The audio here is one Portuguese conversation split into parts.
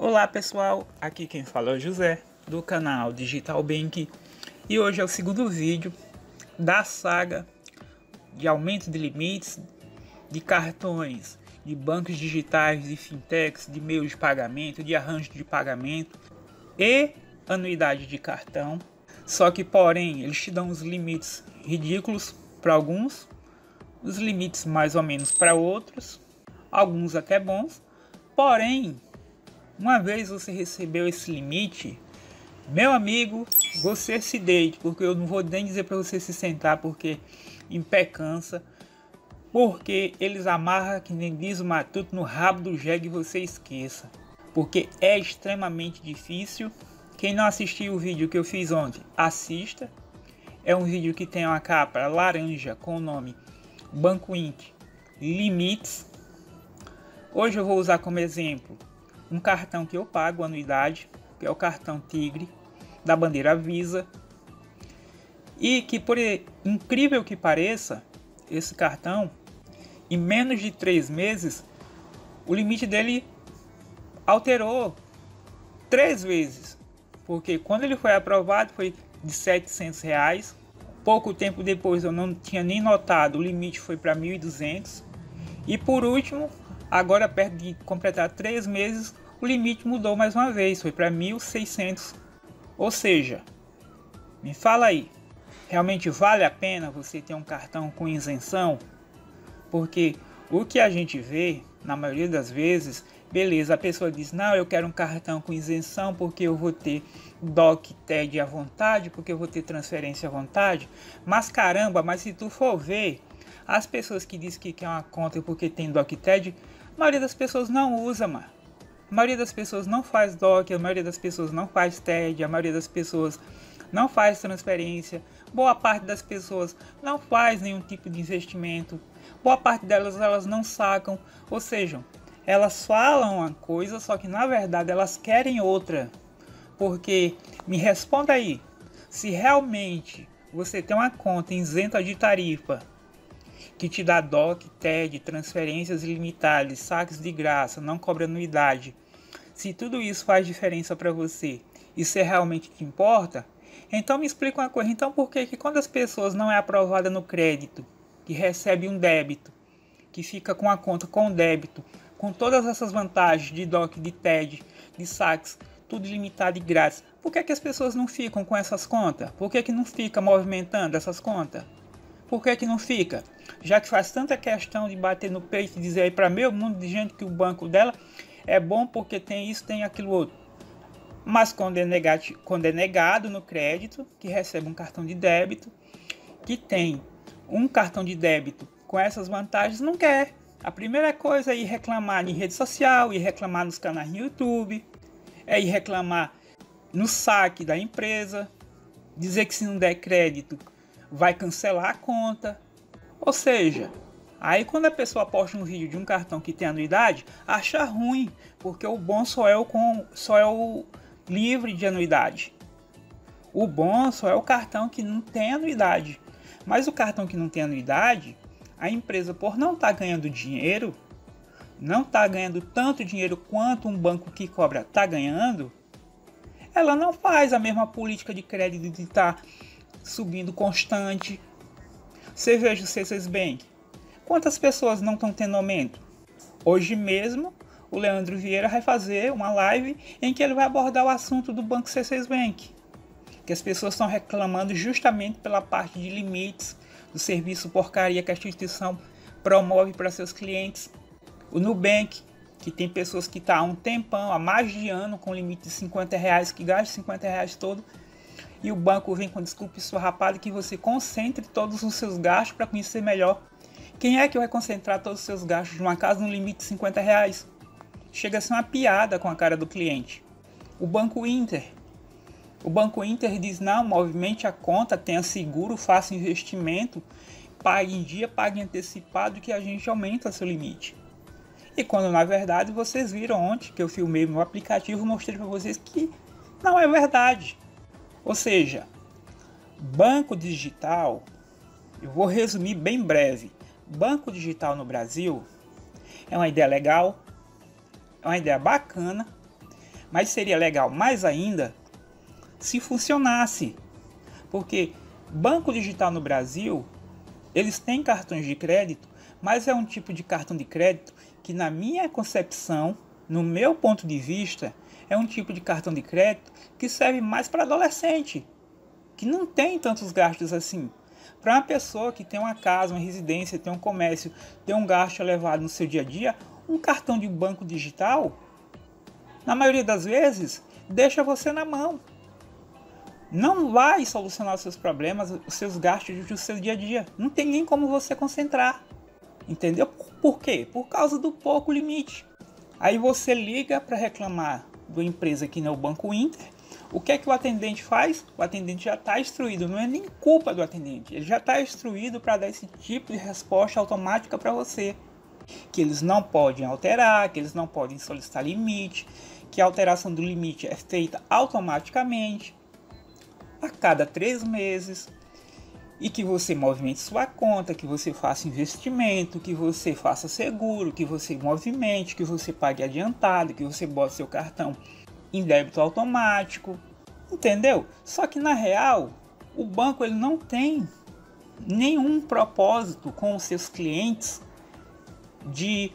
Olá pessoal, aqui quem fala é o José do canal Digital Bank e hoje é o segundo vídeo da saga de aumento de limites de cartões, de bancos digitais, de fintechs, de meios de pagamento, de arranjo de pagamento e anuidade de cartão. Só que porém eles te dão os limites ridículos para alguns, os limites mais ou menos para outros, alguns até bons, porém uma vez você recebeu esse limite, meu amigo, você se deite, porque eu não vou nem dizer para você se sentar, porque em pé cansa, porque eles amarram, que nem diz o matuto, no rabo do jegue e você esqueça, porque é extremamente difícil. Quem não assistiu o vídeo que eu fiz ontem, assista. É um vídeo que tem uma capa laranja com o nome Banco Inter Limites. Hoje eu vou usar como exemplo um cartão que eu pago anuidade, que é o cartão Tigre da bandeira Visa, e que, por incrível que pareça, esse cartão, em menos de 3 meses, o limite dele alterou 3 vezes, porque quando ele foi aprovado foi de R$700, pouco tempo depois eu não tinha nem notado, o limite foi para 1.200, e por último, agora perto de completar 3 meses, o limite mudou mais uma vez, foi para 1.600. Ou seja, me fala aí, realmente vale a pena você ter um cartão com isenção? Porque o que a gente vê, na maioria das vezes, beleza, a pessoa diz, não, eu quero um cartão com isenção porque eu vou ter DOC, TED à vontade, porque eu vou ter transferência à vontade. Mas caramba, mas se tu for ver, as pessoas que dizem que quer uma conta porque tem DOC, TED, a maioria das pessoas não usa, mano. A maioria das pessoas não faz DOC, a maioria das pessoas não faz TED, a maioria das pessoas não faz transferência, boa parte das pessoas não faz nenhum tipo de investimento, boa parte delas elas não sacam, ou seja, elas falam uma coisa, só que na verdade elas querem outra. Porque, me responda aí, se realmente você tem uma conta isenta de tarifa, que te dá DOC, TED, transferências ilimitadas, saques de graça, não cobra anuidade. Se tudo isso faz diferença para você, isso é realmente o que importa? Então me explica uma coisa, então por que quando as pessoas não é aprovada no crédito, que recebe um débito, que fica com a conta com débito, com todas essas vantagens de DOC, de TED, de saques, tudo ilimitado e grátis, por que as pessoas não ficam com essas contas? Por que não fica movimentando essas contas? Por que não fica? Já que faz tanta questão de bater no peito e dizer aí para meio mundo de gente que o banco dela é bom porque tem isso, tem aquilo outro. Mas quando é negado no crédito, que recebe um cartão de débito, que tem um cartão de débito com essas vantagens, não quer. A primeira coisa é ir reclamar em rede social, ir reclamar nos canais no YouTube, é ir reclamar no saque da empresa, dizer que se não der crédito vai cancelar a conta. Ou seja, aí quando a pessoa posta um vídeo de um cartão que tem anuidade, acha ruim, porque o bom só é o livre de anuidade. O bom só é o cartão que não tem anuidade. Mas o cartão que não tem anuidade, a empresa, por não estar ganhando dinheiro, não está ganhando tanto dinheiro quanto um banco que cobra está ganhando, ela não faz a mesma política de crédito de estar subindo constante. Você veja o C6 Bank. Quantas pessoas não estão tendo aumento? Hoje mesmo, o Leandro Vieira vai fazer uma live em que ele vai abordar o assunto do Banco C6 Bank. Que as pessoas estão reclamando justamente pela parte de limites, do serviço porcaria que a instituição promove para seus clientes. O Nubank, que tem pessoas que estão há um tempão, há mais de ano, com limite de R$50, que gastam R$50 todo. E o banco vem com desculpa esfarrapada que você concentre todos os seus gastos para conhecer melhor. Quem é que vai concentrar todos os seus gastos de uma casa no limite de R$50? Chega a ser uma piada com a cara do cliente. O Banco Inter diz, não, movimente a conta, tenha seguro, faça investimento, pague em dia, pague antecipado que a gente aumenta seu limite. E quando na verdade vocês viram ontem que eu filmei meu aplicativo, mostrei para vocês que não é verdade. Ou seja, banco digital, eu vou resumir bem breve. Banco digital no Brasil é uma ideia legal, é uma ideia bacana, Mas seria legal mais ainda se funcionasse, porque banco digital no Brasil, eles têm cartões de crédito, mas é um tipo de cartão de crédito que, na minha concepção, no meu ponto de vista, é um tipo de cartão de crédito que serve mais para adolescente, que não tem tantos gastos assim. Para uma pessoa que tem uma casa, uma residência, tem um comércio, tem um gasto elevado no seu dia a dia, um cartão de banco digital, na maioria das vezes, deixa você na mão. Não vai solucionar os seus problemas, os seus gastos do seu dia a dia. Não tem nem como você concentrar. Entendeu? Por quê? Por causa do pouco limite. Aí você liga para reclamar da empresa que não é o Banco Inter. O que é que o atendente faz? O atendente já está instruído. Não é nem culpa do atendente. Ele já está instruído para dar esse tipo de resposta automática para você. Que eles não podem alterar, que eles não podem solicitar limite, que a alteração do limite é feita automaticamente a cada 3 meses, e que você movimente sua conta, que você faça investimento, que você faça seguro, que você movimente, que você pague adiantado, que você bote seu cartão em débito automático, entendeu? Só que na real, o banco ele não tem nenhum propósito com os seus clientes de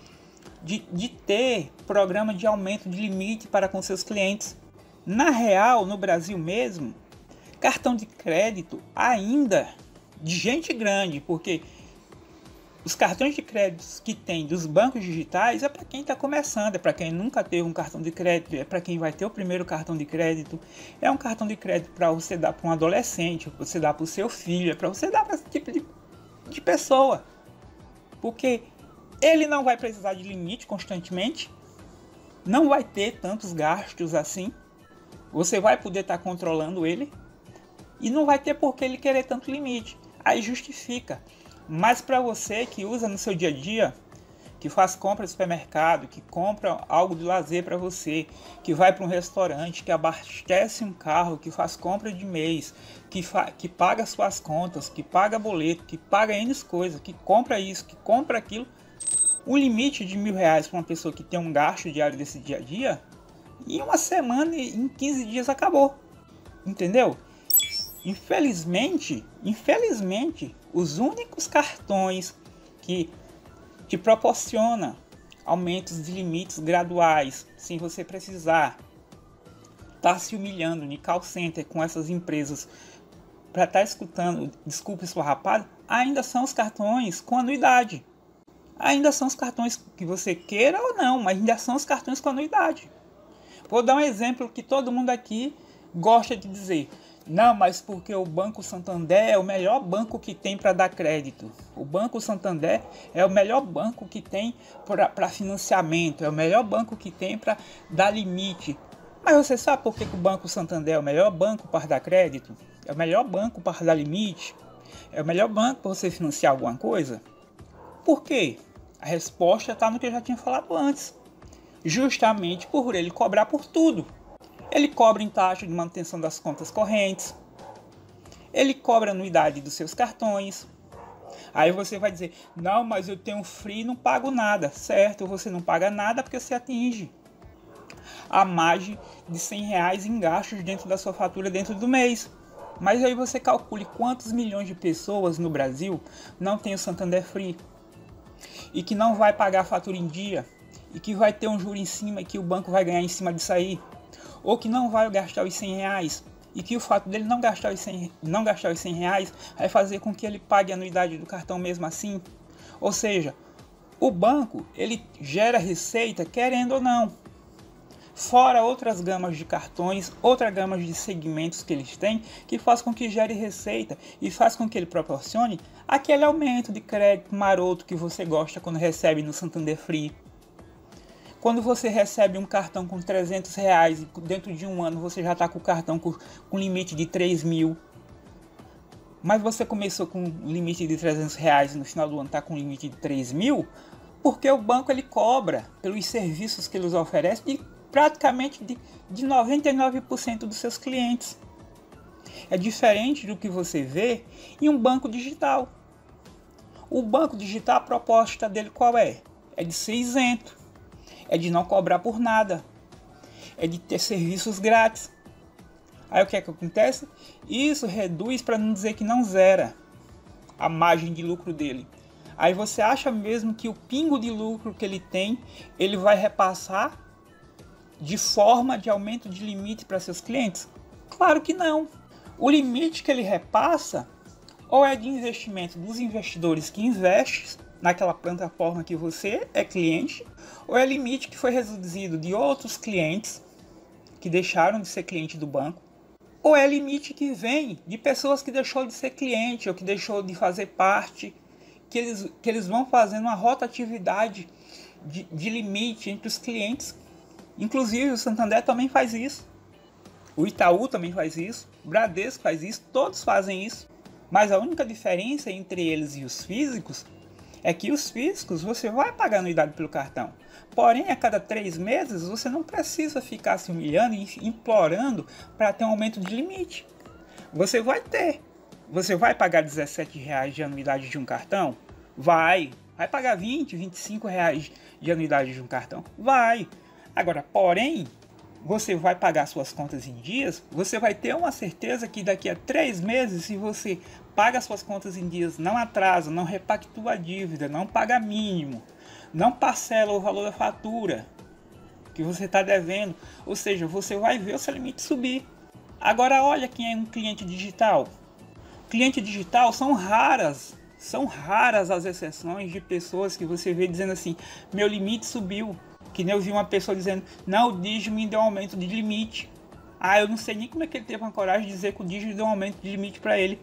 ter programa de aumento de limite para com seus clientes. Na real, no Brasil mesmo, cartão de crédito ainda de gente grande, porque os cartões de crédito que tem dos bancos digitais é para quem está começando, é para quem nunca teve um cartão de crédito, é para quem vai ter o primeiro cartão de crédito. É um cartão de crédito para você dar para um adolescente, para você dar para o seu filho, é para você dar para esse tipo de pessoa, porque ele não vai precisar de limite constantemente, não vai ter tantos gastos assim, você vai poder estar controlando ele. E não vai ter por que ele querer tanto limite. Aí justifica. Mas para você que usa no seu dia a dia, que faz compra no supermercado, que compra algo de lazer para você, que vai para um restaurante, que abastece um carro, que faz compra de mês, que paga suas contas, que paga boleto, que paga N coisas, que compra isso, que compra aquilo, um limite de R$1.000 para uma pessoa que tem um gasto diário desse dia a dia, em uma semana, em 15 dias acabou. Entendeu? Infelizmente, os únicos cartões que te proporcionam aumentos de limites graduais, sem você precisar estar se humilhando em call center com essas empresas para estar escutando, desculpe esfarrapado, ainda são os cartões com anuidade. Ainda são os cartões que você queira ou não, mas ainda são os cartões com anuidade. Vou dar um exemplo que todo mundo aqui gosta de dizer. Não, mas porque o Banco Santander é o melhor banco que tem para dar crédito. O Banco Santander é o melhor banco que tem para financiamento. É o melhor banco que tem para dar limite. Mas você sabe por que o Banco Santander é o melhor banco para dar crédito? É o melhor banco para dar limite? É o melhor banco para você financiar alguma coisa? Por quê? A resposta está no que eu já tinha falado antes. Justamente por ele cobrar por tudo. Ele cobra em taxa de manutenção das contas correntes. Ele cobra anuidade dos seus cartões. Aí você vai dizer, não, mas eu tenho free e não pago nada. Certo, você não paga nada porque você atinge a margem de R$100 em gastos dentro da sua fatura dentro do mês. Mas aí você calcule quantos milhões de pessoas no Brasil não tem o Santander Free. E que não vai pagar a fatura em dia. E que vai ter um juro em cima e que o banco vai ganhar em cima disso aí. Ou que não vai gastar os R$100 e que o fato dele não gastar os R$100 vai fazer com que ele pague a anuidade do cartão mesmo assim. Ou seja, o banco ele gera receita querendo ou não. Fora outras gamas de cartões, outras gamas de segmentos que eles têm, que faz com que gere receita e faz com que ele proporcione aquele aumento de crédito maroto que você gosta quando recebe no Santander Free. Quando você recebe um cartão com R$300 e dentro de um ano você já está com o cartão com limite de R$3.000. Mas você começou com um limite de R$300 e no final do ano está com um limite de R$3.000, porque o banco ele cobra pelos serviços que eles oferecem de praticamente de 99% dos seus clientes. É diferente do que você vê em um banco digital. O banco digital, a proposta dele qual é? É de ser isento. É de não cobrar por nada. é de ter serviços grátis. Aí o que é que acontece? Isso reduz, para não dizer que não zera, a margem de lucro dele. Aí você acha mesmo que o pingo de lucro que ele tem, ele vai repassar de forma de aumento de limite para seus clientes? Claro que não. O limite que ele repassa ou é de investimento dos investidores que investem naquela plataforma que você é cliente, ou é limite que foi reduzido de outros clientes que deixaram de ser cliente do banco, ou é limite que vem de pessoas que deixou de ser cliente ou que deixou de fazer parte, que eles vão fazendo uma rotatividade de limite entre os clientes. Inclusive o Santander também faz isso, o Itaú também faz isso, o Bradesco faz isso, todos fazem isso. Mas a única diferença entre eles e os físicos é que os físicos você vai pagar anuidade pelo cartão. Porém, a cada 3 meses você não precisa ficar se humilhando e implorando para ter um aumento de limite. Você vai ter. Você vai pagar R$17 de anuidade de um cartão? Vai. Vai pagar R$20, R$25 de anuidade de um cartão? Vai. Agora, porém, você vai pagar suas contas em dias, você vai ter uma certeza que daqui a 3 meses, se você paga suas contas em dias, não atrasa, não repactua a dívida, não paga mínimo, não parcela o valor da fatura que você está devendo, ou seja, você vai ver o seu limite subir. Agora olha quem é um cliente digital. Cliente digital são raras as exceções de pessoas que você vê dizendo assim, meu limite subiu. Que nem eu vi uma pessoa dizendo, não, o Digi me deu um aumento de limite. Ah, eu não sei nem como é que ele teve uma coragem de dizer que o Digi deu um aumento de limite para ele.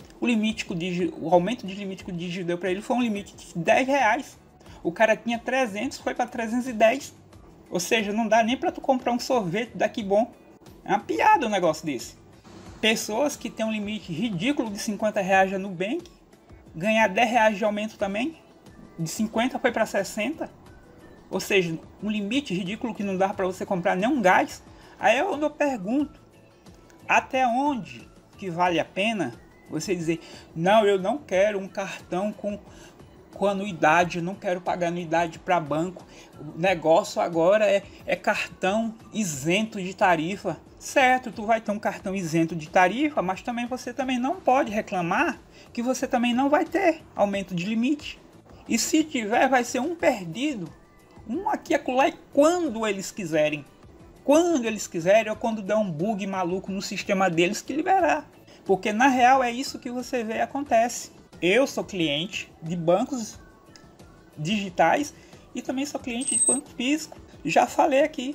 O aumento de limite que o Digi deu para ele foi um limite de R$10. O cara tinha 300, foi para 310. Ou seja, não dá nem para tu comprar um sorvete daqui bom. É uma piada um negócio desse. Pessoas que têm um limite ridículo de R$50 já no Nubank, ganhar R$10 de aumento também, de 50 foi para 60. Ou seja, um limite ridículo que não dá para você comprar nem um gás. Aí é onde eu pergunto, até onde que vale a pena você dizer, não, eu não quero um cartão com anuidade, eu não quero pagar anuidade para banco, o negócio agora é cartão isento de tarifa. Certo, tu vai ter um cartão isento de tarifa, mas também você também não pode reclamar que você também não vai ter aumento de limite. E se tiver, vai ser um perdido. Um aqui, acolá, e quando eles quiserem. Quando eles quiserem ou quando der um bug maluco no sistema deles que liberar. Porque na real é isso que você vê acontece. Eu sou cliente de bancos digitais e também sou cliente de banco físico. Já falei aqui.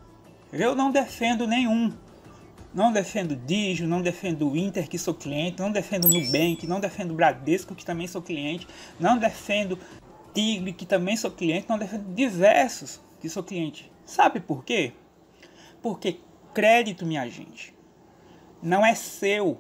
Eu não defendo nenhum. Não defendo Digio, não defendo Inter, que sou cliente. Não defendo Nubank, não defendo Bradesco, que também sou cliente. Não defendo Tigre, que também sou cliente, não defendo diversos que sou cliente. Sabe por quê? Porque crédito, minha gente, não é seu.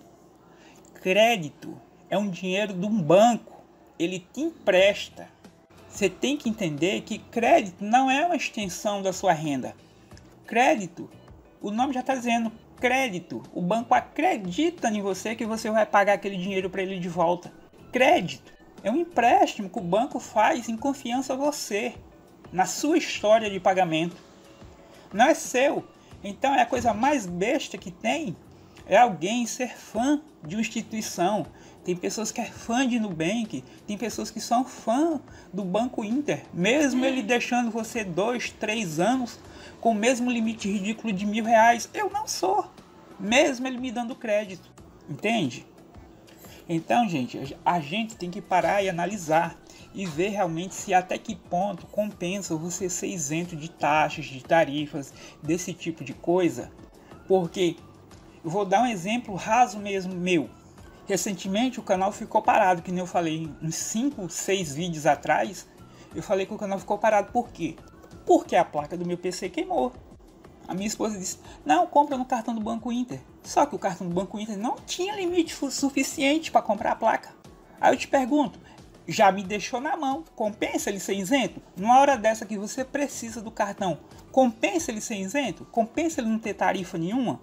Crédito é um dinheiro de um banco. Ele te empresta. Você tem que entender que crédito não é uma extensão da sua renda. Crédito, o nome já está dizendo, crédito. O banco acredita em você que você vai pagar aquele dinheiro para ele de volta. Crédito é um empréstimo que o banco faz em confiança a você, na sua história de pagamento. Não é seu. Então é a coisa mais besta que tem, é alguém ser fã de uma instituição. Tem pessoas que é fã de Nubank, tem pessoas que são fã do Banco Inter, mesmo ele deixando você 2, 3 anos com o mesmo limite ridículo de R$1.000. Eu não sou, mesmo ele me dando crédito, entende? Então, gente, a gente tem que parar e analisar e ver realmente se até que ponto compensa você ser isento de taxas, de tarifas, desse tipo de coisa. Porque, eu vou dar um exemplo raso mesmo meu. Recentemente o canal ficou parado, que nem eu falei uns 5, 6 vídeos atrás. Eu falei que o canal ficou parado, por quê? Porque a placa do meu PC queimou. A minha esposa disse, não, compra no cartão do Banco Inter. Só que o cartão do Banco Inter não tinha limite suficiente para comprar a placa. Aí eu te pergunto, já me deixou na mão, compensa ele ser isento? Numa hora dessa que você precisa do cartão, compensa ele ser isento? Compensa ele não ter tarifa nenhuma?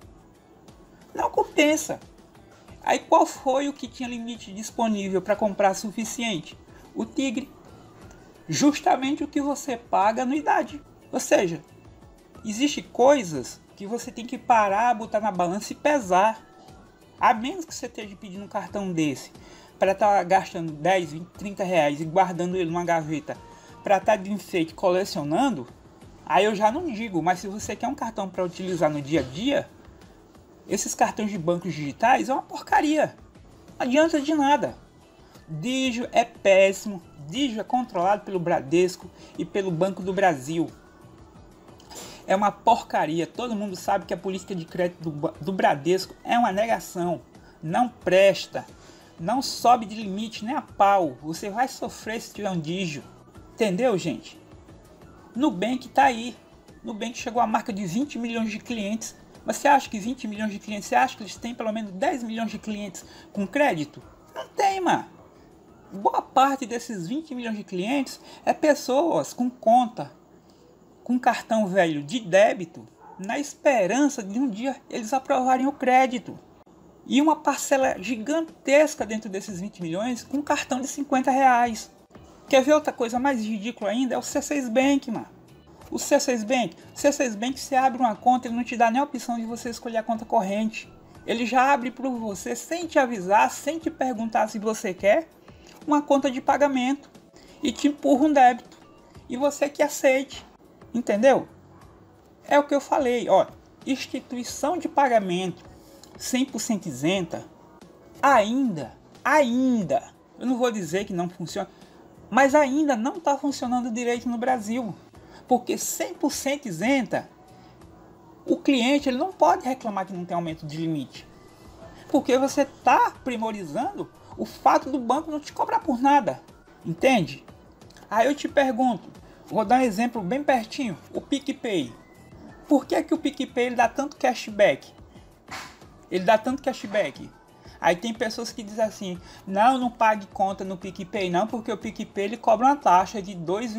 Não compensa. Aí qual foi o que tinha limite disponível para comprar suficiente? O Tigre. Justamente o que você paga anuidade. Ou seja, Existem coisas que você tem que parar, botar na balança e pesar. A menos que você esteja pedindo um cartão desse para estar gastando 10, 20, 30 reais e guardando ele numa gaveta para estar de enfeite colecionando, aí eu já não digo. Mas se você quer um cartão para utilizar no dia a dia, esses cartões de bancos digitais é uma porcaria. Não adianta de nada. Digio é péssimo. Digio é controlado pelo Bradesco e pelo Banco do Brasil. É uma porcaria. Todo mundo sabe que a política de crédito do Bradesco é uma negação. Não presta. Não sobe de limite nem a pau. Você vai sofrer se tiver um Digio. Entendeu, gente? Nubank tá aí. Nubank chegou à marca de 20 milhões de clientes. Mas você acha que 20 milhões de clientes, você acha que eles têm pelo menos 10 milhões de clientes com crédito? Não tem, mano. Boa parte desses 20 milhões de clientes é pessoas com conta, com cartão velho de débito, na esperança de um dia eles aprovarem o crédito. E uma parcela gigantesca dentro desses 20 milhões com cartão de 50 reais. Quer ver outra coisa mais ridícula ainda? É o C6 Bank, mano. O C6 Bank, você abre uma conta, ele não te dá nem a opção de você escolher a conta corrente. Ele já abre para você sem te avisar, sem te perguntar se você quer, uma conta de pagamento. E te empurra um débito. E você que aceite. Entendeu? É o que eu falei, ó. Instituição de pagamento 100% isenta, ainda, eu não vou dizer que não funciona, mas ainda não está funcionando direito no Brasil. Porque 100% isenta, o cliente ele não pode reclamar que não tem aumento de limite. Porque você está priorizando o fato do banco não te cobrar por nada. Entende? Aí eu te pergunto, vou dar um exemplo bem pertinho, o PicPay. Por que o PicPay ele dá tanto cashback? Ele dá tanto cashback. Aí tem pessoas que dizem assim, não pague conta no PicPay não, porque o PicPay ele cobra uma taxa de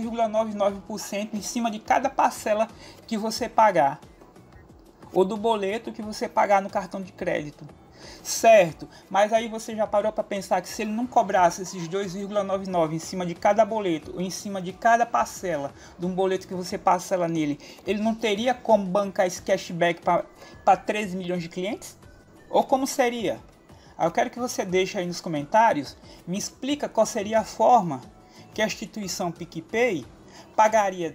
2,99% em cima de cada parcela que você pagar. Ou do boleto que você pagar no cartão de crédito. Certo, mas aí você já parou para pensar que se ele não cobrasse esses 2,99 em cima de cada boleto ou em cima de cada parcela de um boleto que você parcela nele, ele não teria como bancar esse cashback para 13 milhões de clientes? Ou como seria? Eu quero que você deixe aí nos comentários, me explica qual seria a forma que a instituição PicPay pagaria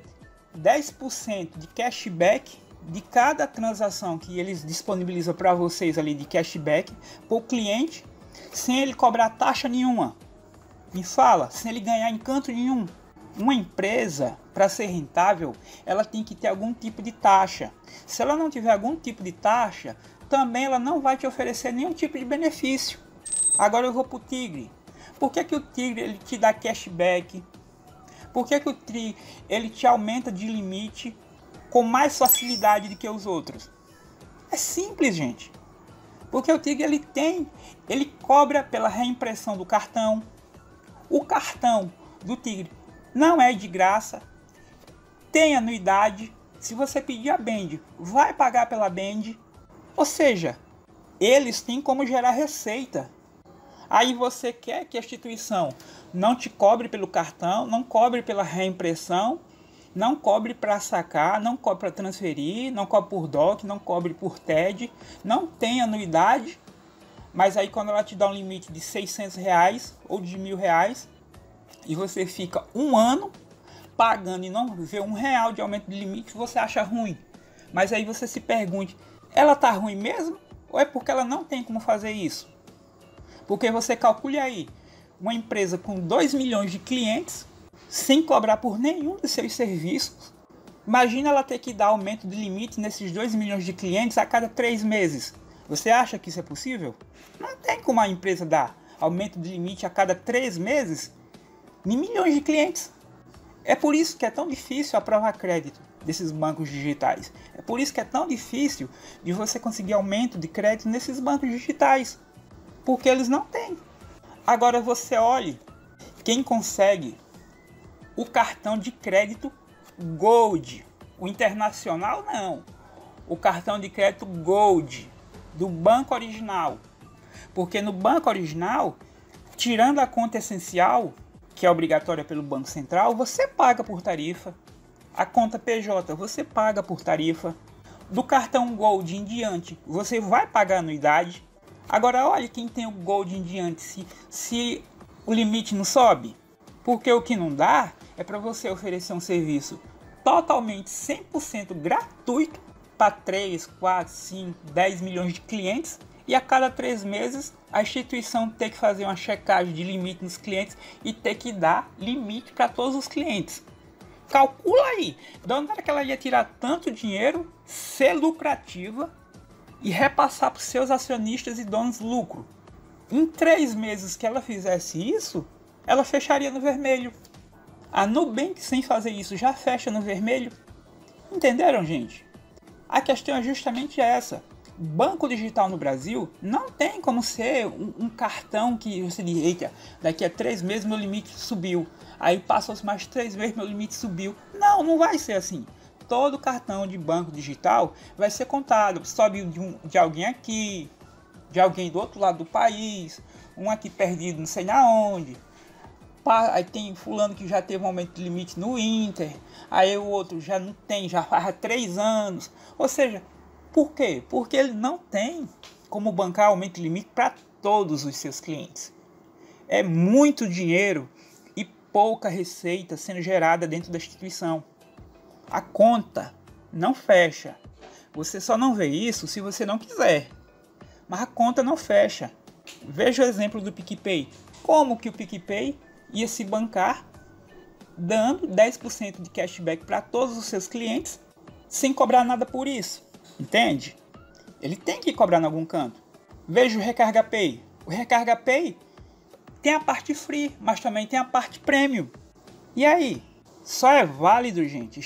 10% de cashback de cada transação que eles disponibilizam para vocês ali de cashback para o cliente, sem ele cobrar taxa nenhuma. Me fala, sem ele ganhar encanto nenhum. Uma empresa, para ser rentável, ela tem que ter algum tipo de taxa. Se ela não tiver algum tipo de taxa, também ela não vai te oferecer nenhum tipo de benefício. Agora eu vou para o Tigre. Por que o Tigre ele te dá cashback? Por que o Tigre ele te aumenta de limite com mais facilidade do que os outros? É simples, gente. Porque o Tigre ele cobra pela reimpressão do cartão. O cartão do Tigre não é de graça. Tem anuidade. Se você pedir a Band, vai pagar pela Band. Ou seja, eles têm como gerar receita. Aí você quer que a instituição não te cobre pelo cartão, não cobre pela reimpressão, não cobre para sacar, não cobre para transferir, não cobre por DOC, não cobre por TED, não tem anuidade, mas aí quando ela te dá um limite de 600 reais ou de R$1.000 e você fica um ano pagando e não vê R$1 de aumento de limite, você acha ruim. Mas aí você se pergunte, ela tá ruim mesmo? Ou é porque ela não tem como fazer isso? Porque você calcule aí, uma empresa com 2 milhões de clientes, sem cobrar por nenhum dos seus serviços, imagina ela ter que dar aumento de limite nesses 2 milhões de clientes a cada 3 meses. Você acha que isso é possível? Não tem como a empresa dar aumento de limite a cada 3 meses em milhões de clientes. É por isso que é tão difícil aprovar crédito desses bancos digitais. É por isso que é tão difícil de você conseguir aumento de crédito nesses bancos digitais. Porque eles não têm. Agora você olhe, quem consegue o cartão de crédito Gold, o internacional não, o cartão de crédito Gold do banco original. Porque no banco original, tirando a conta essencial, que é obrigatória pelo Banco Central, você paga por tarifa. A conta PJ você paga por tarifa. Do cartão Gold em diante você vai pagar anuidade. Agora olha quem tem o Gold em diante, se o limite não sobe. Porque o que não dá é para você oferecer um serviço totalmente 100% gratuito para 3, 4, 5, 10 milhões de clientes, e a cada 3 meses a instituição ter que fazer uma checagem de limite nos clientes e ter que dar limite para todos os clientes. Calcula aí, de onde era que ela ia tirar tanto dinheiro, ser lucrativa e repassar para os seus acionistas e donos de lucro. Em 3 meses que ela fizesse isso, ela fecharia no vermelho. A Nubank, sem fazer isso, já fecha no vermelho. Entenderam, gente? A questão é justamente essa. Banco digital no Brasil não tem como ser um cartão que você diz, eita, daqui a 3 meses meu limite subiu. Aí passam mais 3 meses meu limite subiu. Não, não vai ser assim. Todo cartão de banco digital vai ser contado. Sobe de alguém aqui, de alguém do outro lado do país, um aqui perdido não sei na onde. Aí tem fulano que já teve um aumento de limite no Inter, aí o outro já não tem, já faz 3 anos. Ou seja, por quê? Porque ele não tem como bancar aumento de limite para todos os seus clientes. É muito dinheiro e pouca receita sendo gerada dentro da instituição. A conta não fecha. Você só não vê isso se você não quiser. Mas a conta não fecha. Veja o exemplo do PicPay. Como que o PicPay ia se bancar dando 10% de cashback para todos os seus clientes sem cobrar nada por isso? Entende? Ele tem que cobrar em algum canto. Veja o Recarga Pay. O Recarga Pay tem a parte free, mas também tem a parte premium. E aí? Só é válido, gente,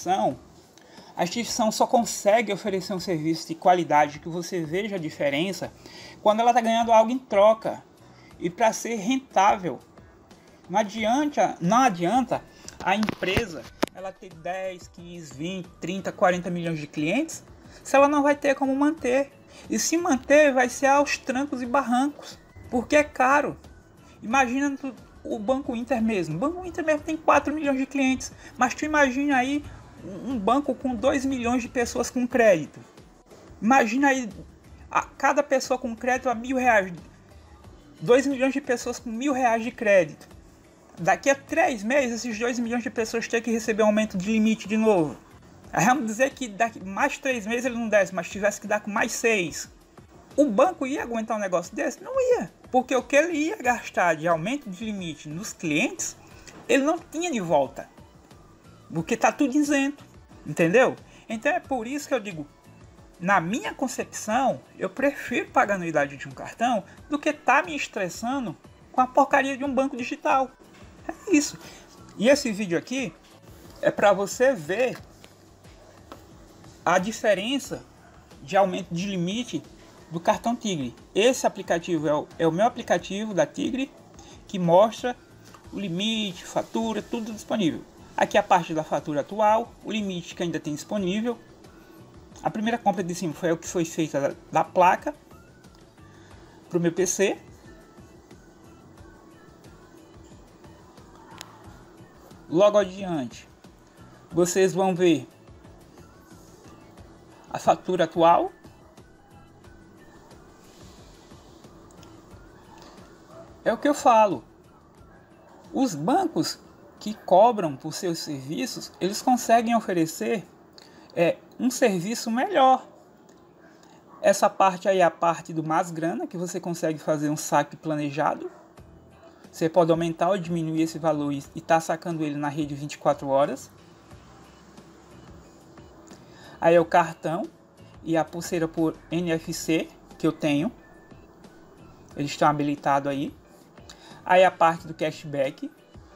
a instituição só consegue oferecer um serviço de qualidade que você veja a diferença quando ela está ganhando algo em troca. E para ser rentável, não adianta a empresa ela ter 10, 15, 20, 30, 40 milhões de clientes se ela não vai ter como manter. E se manter vai ser aos trancos e barrancos, porque é caro. Imagina o Banco Inter mesmo. O Banco Inter mesmo tem 4 milhões de clientes, mas tu imagina aí um banco com 2 milhões de pessoas com crédito. Imagina aí cada pessoa com crédito a R$1.000. 2 milhões de pessoas com R$1.000 de crédito. Daqui a 3 meses, esses 2 milhões de pessoas têm que receber um aumento de limite de novo. Aí vamos dizer que daqui mais 3 meses ele não desce, mas tivesse que dar com mais 6. O banco ia aguentar um negócio desse? Não ia. Porque o que ele ia gastar de aumento de limite nos clientes, ele não tinha de volta. Porque está tudo isento. Entendeu? Então é por isso que eu digo, na minha concepção, eu prefiro pagar a anuidade de um cartão do que estar me estressando com a porcaria de um banco digital. É isso. E esse vídeo aqui é para você ver a diferença de aumento de limite do cartão Tigre. Esse aplicativo é o meu aplicativo da Tigre, que mostra o limite, fatura, tudo disponível. Aqui a parte da fatura atual, o limite que ainda tem disponível. A primeira compra de cima foi o que foi feita da placa para o meu PC. Logo adiante, vocês vão ver a fatura atual. É o que eu falo. Os bancos que cobram por seus serviços, eles conseguem oferecer um serviço melhor. Essa parte aí é a parte do mais grana, que você consegue fazer um saque planejado. Você pode aumentar ou diminuir esse valor e estar sacando ele na rede 24 horas. Aí é o cartão e a pulseira por NFC que eu tenho. Eles estão habilitados aí. Aí a parte do cashback.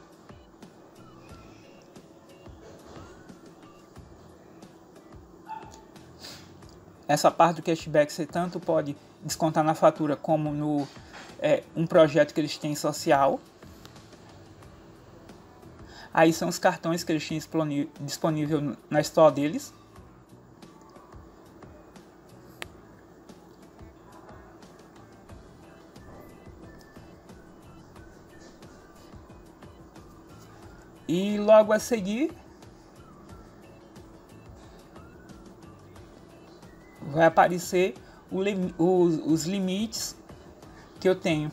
Essa parte do cashback você tanto pode descontar na fatura como no um projeto que eles têm social. Aí são os cartões que eles têm disponível na store deles. E logo a seguir vai aparecer os limites que eu tenho.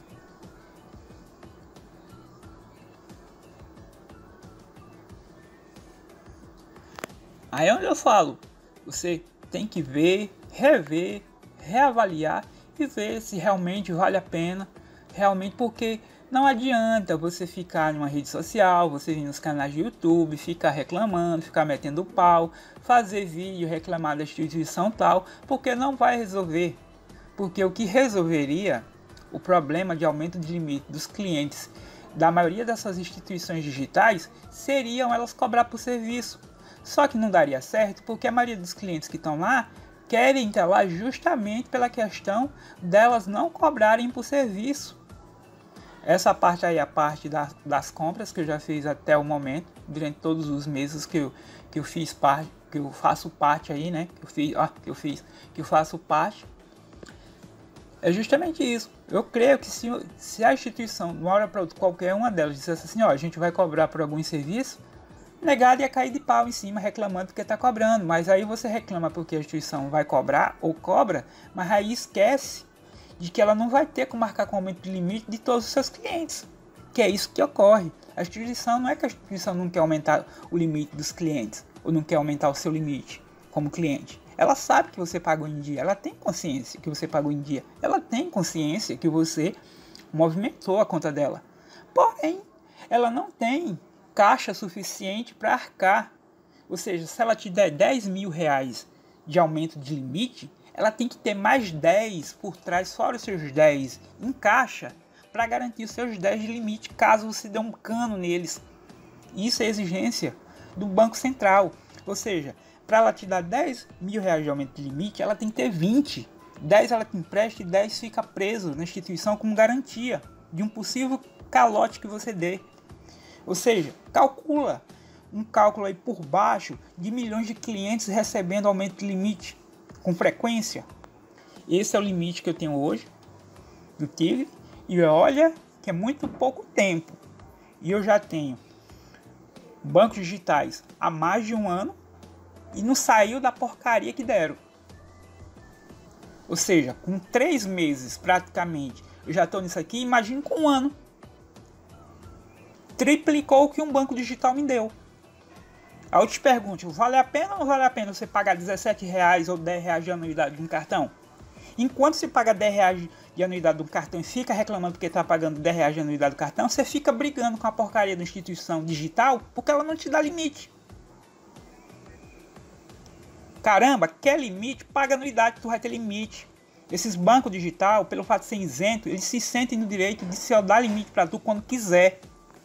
Aí é onde eu falo, você tem que ver, rever, reavaliar e ver se realmente vale a pena, realmente, porque não adianta você ficar em uma rede social, você vir nos canais de YouTube, ficar reclamando, ficar metendo pau, fazer vídeo, reclamar da instituição tal, porque não vai resolver. Porque o que resolveria o problema de aumento de limite dos clientes da maioria dessas instituições digitais seriam elas cobrar por serviço. Só que não daria certo porque a maioria dos clientes que estão lá querem entrar lá justamente pela questão delas não cobrarem por serviço. Essa parte aí é a parte das compras que eu já fiz até o momento, durante todos os meses que eu fiz parte, que eu faço parte aí, né? Que eu faço parte. É justamente isso. Eu creio que se a instituição, de uma hora para outra, qualquer uma delas dissesse assim, ó, a gente vai cobrar por algum serviço, negado ia cair de pau em cima reclamando porque está cobrando. Mas aí você reclama porque a instituição vai cobrar ou cobra, mas aí esquece de que ela não vai ter como marcar com aumento de limite de todos os seus clientes. Que é isso que ocorre. A instituição não é que a instituição não quer aumentar o limite dos clientes ou não quer aumentar o seu limite como cliente. Ela sabe que você pagou em dia, ela tem consciência que você pagou em dia, ela tem consciência que você movimentou a conta dela. Porém, ela não tem caixa suficiente para arcar. Ou seja, se ela te der 10 mil reais de aumento de limite, ela tem que ter mais 10 por trás, fora os seus 10 em caixa, para garantir os seus 10 de limite, caso você dê um cano neles. Isso é exigência do Banco Central. Ou seja, para ela te dar 10 mil reais de aumento de limite, ela tem que ter 20. 10 ela te empresta e 10 fica preso na instituição como garantia de um possível calote que você dê. Ou seja, calcula um cálculo aí por baixo de milhões de clientes recebendo aumento de limite com frequência. Esse é o limite que eu tenho hoje do Tigre. E olha que é muito pouco tempo. E eu já tenho bancos digitais há mais de um ano e não saiu da porcaria que deram. Ou seja, com 3 meses praticamente eu já estou nisso aqui. Imagine com um ano. Triplicou o que um banco digital me deu. Aí eu te pergunto, vale a pena ou não vale a pena você pagar 17 reais ou 10 reais de anuidade de um cartão? Enquanto você paga 10 reais de anuidade do cartão e fica reclamando porque está pagando 10 reais de anuidade do cartão, você fica brigando com a porcaria da instituição digital porque ela não te dá limite. Caramba, quer limite? Paga anuidade, tu vai ter limite. Esses bancos digital, pelo fato de ser isento, eles se sentem no direito de se dar limite para tu quando quiser.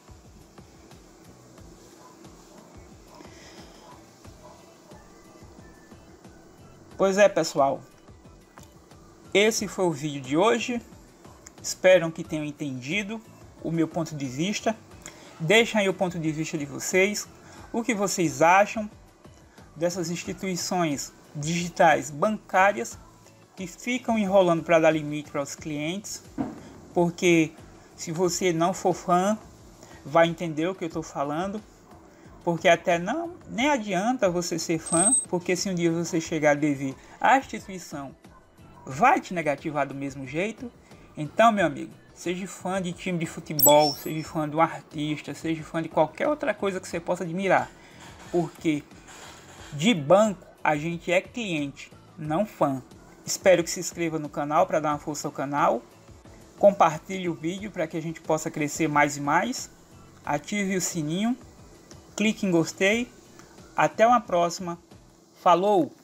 Pois é, pessoal, esse foi o vídeo de hoje. Espero que tenham entendido o meu ponto de vista. Deixem aí o ponto de vista de vocês, o que vocês acham dessas instituições digitais bancárias que ficam enrolando para dar limite para os clientes, porque se você não for fã, vai entender o que eu estou falando. Porque até nem adianta você ser fã, porque se um dia você chegar a dever, a instituição vai te negativar do mesmo jeito. Então, meu amigo, seja fã de time de futebol, seja fã de um artista, seja fã de qualquer outra coisa que você possa admirar. Porque de banco a gente é cliente, não fã. Espero que se inscreva no canal para dar uma força ao canal. Compartilhe o vídeo para que a gente possa crescer mais e mais. Ative o sininho. Clique em gostei. Até uma próxima. Falou!